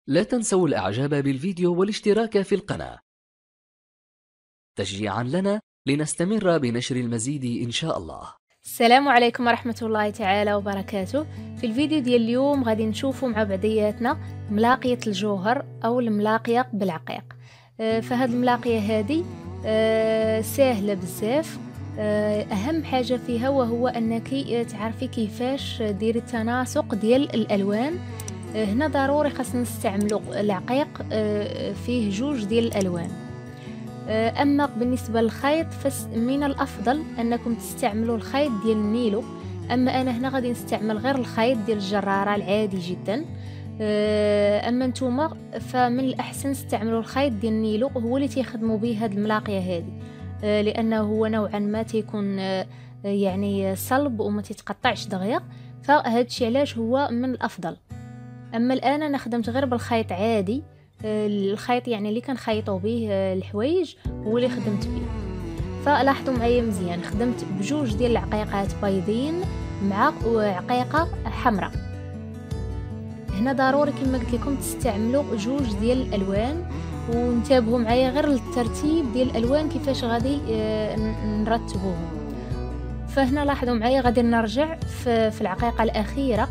لا تنسوا الإعجاب بالفيديو والاشتراك في القناة تشجيعا لنا لنستمر بنشر المزيد إن شاء الله. السلام عليكم ورحمة الله تعالى وبركاته. في الفيديو ديال اليوم غادي نشوفوا مع بعضياتنا ملاقية الجوهر أو الملاقية بالعقيق. فهاد الملاقية هذه سهلة بزاف. أهم حاجة فيها وهو أنك تعرفي كيفاش ديري التناسق ديال الألوان. هنا ضروري خاصنا نستعملوا العقيق فيه جوج ديال الألوان. أما بالنسبة للخيط فمن الأفضل أنكم تستعملوا الخيط ديال النيلو. أما أنا هنا غادي نستعمل غير الخيط ديال الجرارة العادي جدا. أما نتوما فمن الأحسن تستعملوا الخيط ديال النيلو، هو اللي تيخدموا به هاد الملاقية هذه، لأنه هو نوعا ما تيكون يعني صلب وما تيتقطعش دغيا، فهاد الشيء علاش هو من الأفضل. أما الآن أنا خدمت غير بالخيط عادي، الخيط يعني اللي كنخيطوا به الحوايج هو اللي خدمت به. فلاحظوا معايا مزيان، خدمت بجوج ديال العقيقات بيضين مع عقيقه حمراء. هنا ضروري كما قلت لكم تستعملوا جوج ديال الالوان، وانتبهوا معايا غير للترتيب ديال الالوان كيفاش غادي نرتبوهم. فهنا لاحظوا معايا غادي نرجع في العقيقه الاخيره.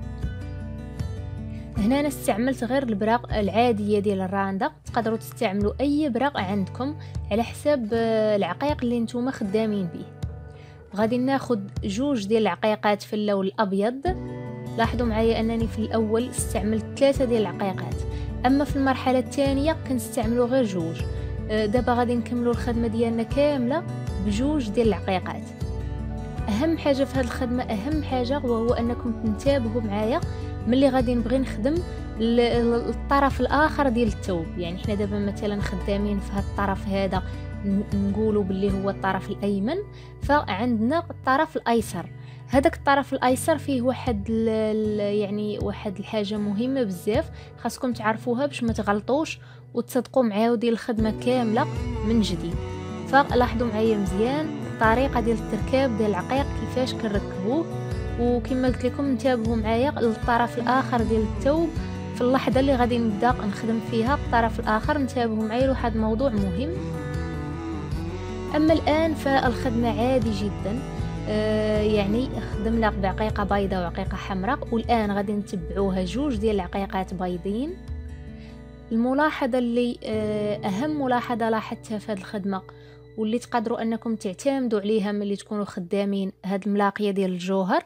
هنا انا استعملت غير البراق العاديه ديال الراندا، تقدروا تستعملوا اي براق عندكم على حساب العقيق اللي نتوما خدامين به. غادي ناخذ جوج ديال العقيقات في اللون الابيض. لاحظوا معايا انني في الاول استعملت 3 ديال العقيقات، اما في المرحله الثانيه كنستعملوا غير جوج. دابا غادي نكملوا الخدمه ديالنا كامله بجوج ديال العقيقات. اهم حاجه في هذه الخدمه، اهم حاجه وهو انكم تنتبهوا معايا ملي غادي نبغي نخدم الطرف الاخر ديال الثوب. يعني حنا دابا مثلا خدامين في هذا الطرف هذا، نقولوا باللي هو الطرف الايمن، فعندنا الطرف الايسر. هذاك الطرف الايسر فيه يعني واحد الحاجه مهمه بزاف خاصكم تعرفوها باش ما تغلطوش وتصدقوا معايا ودير الخدمه كامله من جديد. فلاحظوا معايا مزيان الطريقه ديال التركاب ديال العقيق كيفاش كنركبوه، وكما قلت لكم انتبهوا معايا للطرف الاخر ديال الثوب. في اللحظه اللي غادي نبدا نخدم فيها الطرف الاخر انتبهوا معايا لواحد الموضوع مهم. اما الان فالخدمه عادي جدا، يعني خدمنا بعقيقه بيضاء وعقيقه حمراء، والان غادي نتبعوها جوج ديال العقيقات بيضين. الملاحظه اللي اهم ملاحظه لاحظتها في هذه الخدمه واللي تقدروا انكم تعتمدوا عليها ملي تكونوا خدامين هاد الملاقيه ديال الجوهر،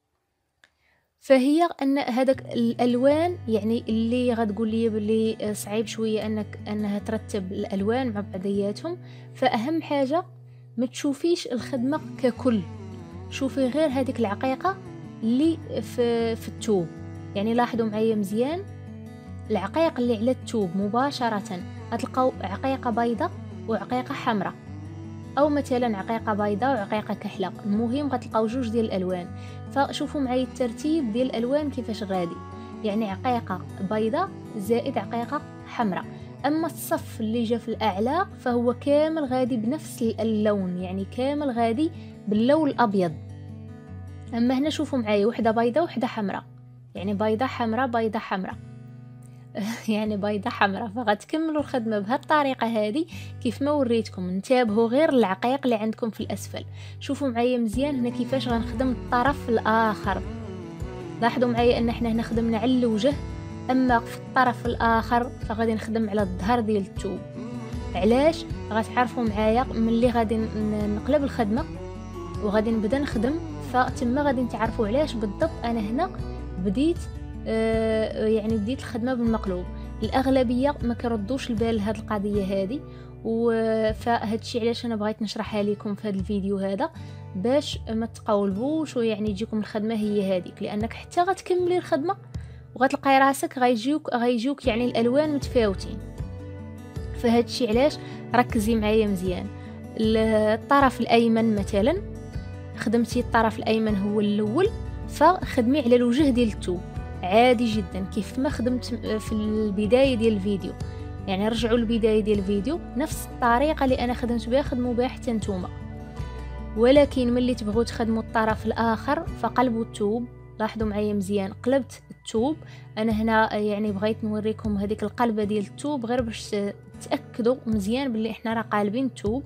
فهي ان هذاك الالوان يعني اللي غتقول لي باللي صعيب شويه انها ترتب الالوان مع بعضياتهم. فاهم حاجه ما تشوفيش الخدمه ككل، شوفي غير هذيك العقيقه اللي في الثوب. يعني لاحظوا معايا مزيان العقيق اللي على الثوب مباشره غتلقاو عقيقه بيضاء وعقيقه حمراء، او مثلا عقيقه بيضاء وعقيقه كحله. المهم غتلقاو جوج ديال الالوان. فشوفوا معايا الترتيب ديال الالوان كيفاش غادي، يعني عقيقه بيضاء زائد عقيقه حمراء. اما الصف اللي جا في الاعلى فهو كامل غادي بنفس اللون، يعني كامل غادي باللون الابيض. اما هنا شوفوا معايا وحده بيضاء وحده حمراء، يعني بيضاء حمراء بيضاء حمراء يعني بيضة حمراء. فغتكملوا الخدمة بهذه الطريقة هذه كيف ما وريتكم. انتبهوا غير العقيق اللي عندكم في الأسفل. شوفوا معايا مزيان هنا كيفاش غنخدم الطرف الآخر. لاحظوا معايا أن احنا هنا خدمنا على الوجه، أما في الطرف الآخر فغادي نخدم على الظهر ديال الثوب. علاش؟ غتعرفوا معايا ملي غادي نقلب الخدمة وغادي نبدا نخدم، فتما غادي تعرفوا علاش بالضبط أنا هنا بديت يعني بديت الخدمه بالمقلوب. الاغلبيه ما كردوش البال لهاد القضيه هذه، فهاد الشيء علاش انا بغيت نشرحها لكم في هذا الفيديو هذا باش ما تقولبوش ويعني يجيكم الخدمه هي هذيك، لانك حتى غتكملي الخدمه وغتلقاي راسك غيجيوك يعني الالوان متفاوتين. فهاد الشيء علاش ركزي معايا مزيان. الطرف الايمن مثلا خدمتي الطرف الايمن هو الاول، فخدمي على الوجه ديال الثوب عادي جدا كيف ما خدمت في البدايه ديال الفيديو. يعني رجعوا للبدايه ديال الفيديو نفس الطريقه اللي انا خدمت بها خدموا بها حتى نتوما. ولكن ملي تبغوا تخدموا الطرف الاخر فقلبوا الثوب. لاحظوا معايا مزيان، قلبت الثوب. انا هنا يعني بغيت نوريكم هذيك القلبه ديال الثوب غير باش تاكدوا مزيان باللي احنا راه قالبين الثوب.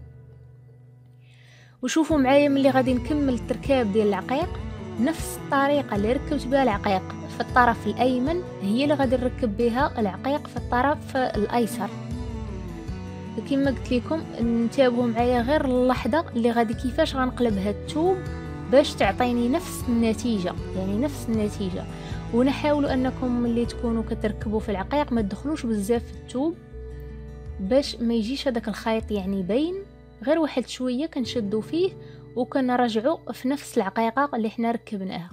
وشوفوا معايا ملي غادي نكمل التركاب ديال العقيق نفس الطريقه اللي ركبت بها العقيق في الطرف الايمن هي اللي غادي نركب بها العقيق في الطرف الايسر. كما قلت لكم انتبهوا معايا غير اللحظه اللي غادي كيفاش غنقلب هاد الثوب باش تعطيني نفس النتيجه، يعني نفس النتيجه. ونحاولوا انكم ملي تكونوا كتركبوا في العقيق ما تدخلوش بزاف في الثوب باش ما يجيش هذاك الخيط يعني باين، غير واحد شويه كنشدوا فيه وكنرجعوا في نفس العقيقه اللي حنا ركبناها.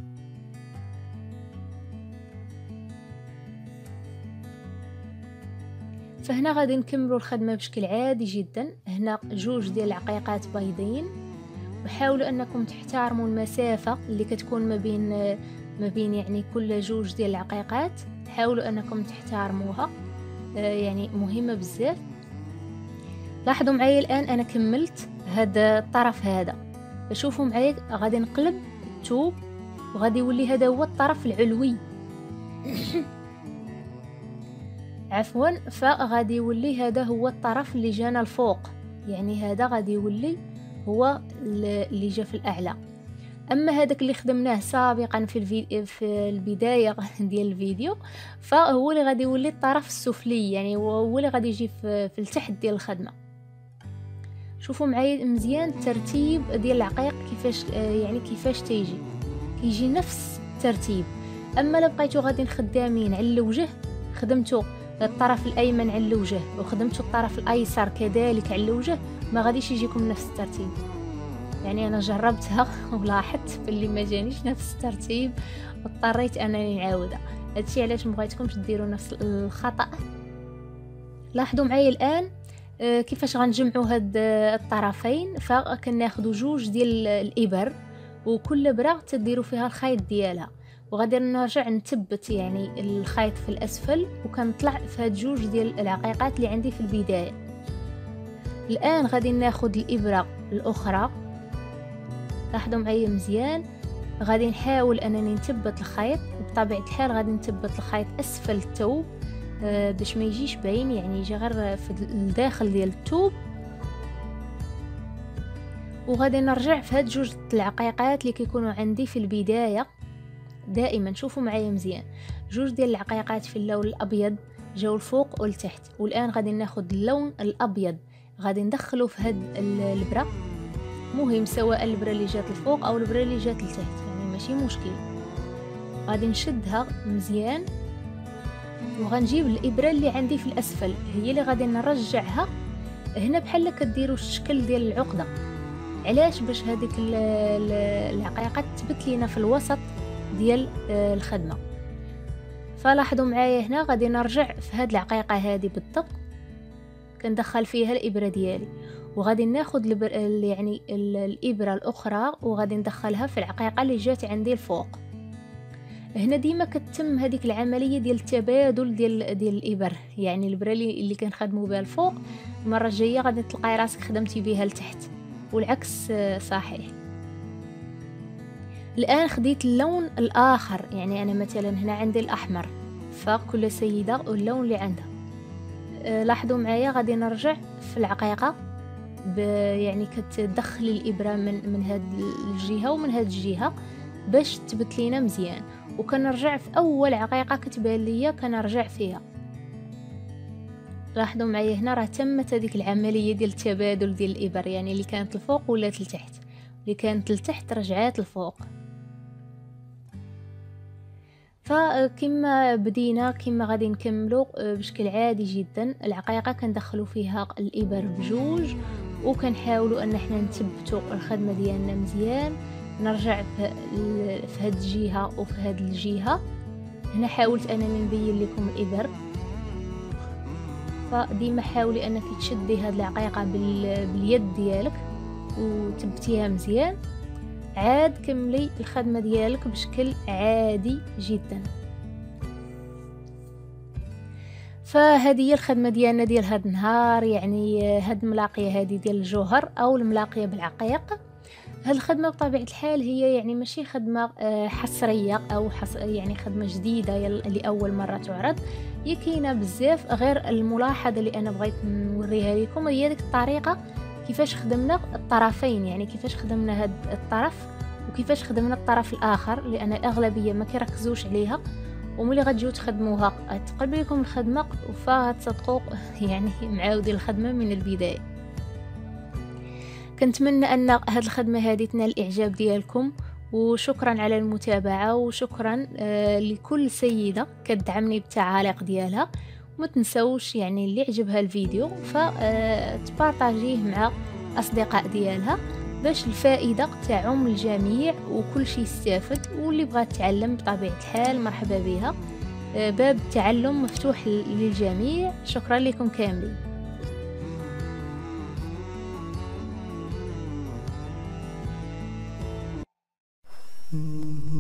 فهنا غادي نكملوا الخدمه بشكل عادي جدا. هنا جوج ديال العقيقات بيضين، وحاولوا انكم تحترموا المسافه اللي كتكون ما بين يعني كل جوج ديال العقيقات، حاولوا انكم تحترموها، يعني مهمه بزاف. لاحظوا معايا الان انا كملت هذا الطرف هذا، شوفوا معايا غادي نقلب الثوب وغادي يولي هذا هو الطرف العلوي عفوا، فغادي يولي هذا هو الطرف اللي جانا الفوق، يعني هذا غادي يولي هو اللي جا في الاعلى. اما هذاك اللي خدمناه سابقا في البدايه ديال الفيديو فهو اللي غادي يولي الطرف السفلي، يعني هو اللي غادي يجي في التحت ديال الخدمه. شوفوا معايا مزيان الترتيب ديال العقيق كيفاش كيجي نفس الترتيب. اما لو بقيتو غادي خدامين على الوجه، خدمتو الطرف الايمن على الوجه وخدمتو الطرف الايسر كذلك على الوجه، ما غاديش يجيكم نفس الترتيب. يعني انا جربتها ولاحظت باللي ما جانيش نفس الترتيب واضطريت انني نعاودها. هادشي علاش مبغيتكمش ديروا نفس الخطا. لاحظوا معايا الان كيفاش غنجمعوا هاد الطرفين. فكناخذوا جوج ديال الابر وكل ابره تديروا فيها الخيط ديالها، وغادي نرجع نثبت يعني الخيط في الاسفل وكنطلع في هاد جوج ديال العقيقات اللي عندي في البدايه. الان غادي ناخذ الابره الاخرى، لاحظوا معايا مزيان، غادي نحاول انني نثبت الخيط. بطبيعه الحال غادي نثبت الخيط اسفل الثوب باش ما يجيش باين، يعني يجي غير في الداخل ديال الثوب. وغادي نرجع في هاد جوج العقيقات اللي كيكونوا عندي في البدايه دائما. شوفوا معايا مزيان، جوج ديال العقيقات في اللون الابيض جاو الفوق والتحت، والان غادي ناخذ اللون الابيض غادي ندخله في هاد الابره. مهم سواء الابره اللي جات الفوق او الابره اللي جات لتحت، يعني ماشي مشكل. غادي نشدها مزيان وغنجيب الابره اللي عندي في الاسفل هي اللي غادي نرجعها هنا بحال كديروا الشكل ديال العقده. علاش؟ باش هذيك العقيقه تثبت لينا في الوسط ديال الخدمه. فلاحظوا معايا هنا غادي نرجع في هاد العقيقه هذه بالضبط، كندخل فيها الابره ديالي وغادي ناخذ يعني الابره الاخرى وغادي ندخلها في العقيقه اللي جات عندي الفوق. هنا ديما كتتم هذيك العمليه ديال التبادل ديال الابر، يعني الابره اللي كنخدموا بها الفوق المره الجايه غادي تلقاي راسك خدمتي بها لتحت، والعكس صحيح. الان خديت اللون الاخر، يعني انا مثلا هنا عندي الاحمر، فكل سيده واللون اللي عندها. لاحظوا معايا غادي نرجع في العقيقه يعني كتدخل الابره من هاد الجهه ومن هاد الجهه باش تثبت لينا مزيان، وكنرجع في اول عقيقه كتبان ليا كنرجع فيها. لاحظوا معايا هنا راه تمت هذيك العمليه ديال التبادل ديال الابر، يعني اللي كانت الفوق ولات لتحت، اللي كانت لتحت رجعات الفوق. فكما بدينا كما غادي نكملوا بشكل عادي جدا. العقيقه كندخلوا فيها الابر بجوج وكنحاولوا ان احنا نثبتوا الخدمه ديالنا مزيان. نرجع في هاد الجهه وفي هاد الجهه. هنا حاولت انني نبين لكم الابر، فديما حاولي انك تشدي هاد العقيقه باليد ديالك وتثبتيها مزيان. عاد كملي الخدمه ديالك بشكل عادي جدا. فهذه هي الخدمه ديالنا ديال هاد النهار، يعني هاد الملاقيه هذه ديال الجوهر او الملاقيه بالعقيق. هاد الخدمة بطبيعة الحال هي يعني ماشي خدمة حصرية أو يعني خدمة جديدة لأول مرة تعرض. هي كاينة بزاف، غير الملاحظة اللي أنا بغيت نوريها لكم هي ديك الطريقة كيفاش خدمنا الطرفين، يعني كيفاش خدمنا هاد الطرف وكيفاش خدمنا الطرف الآخر، لأن الأغلبية ما كيركزوش عليها. وملي غتجيو تخدموها تقلب لكم الخدمة فتصدقوا يعني معاودين الخدمة من البداية. كنتمنى ان هاد الخدمه هذه تنال الاعجاب ديالكم، وشكرا على المتابعه، وشكرا لكل سيده كتدعمني بالتعاليق ديالها. وما تنسوش يعني اللي عجبها الفيديو فتبارطاجيه مع اصدقاء ديالها باش الفائده تعم الجميع وكل شيء يستافد. واللي بغات تعلم بطبيعه الحال مرحبا بها، باب التعلم مفتوح للجميع. شكرا لكم كاملين.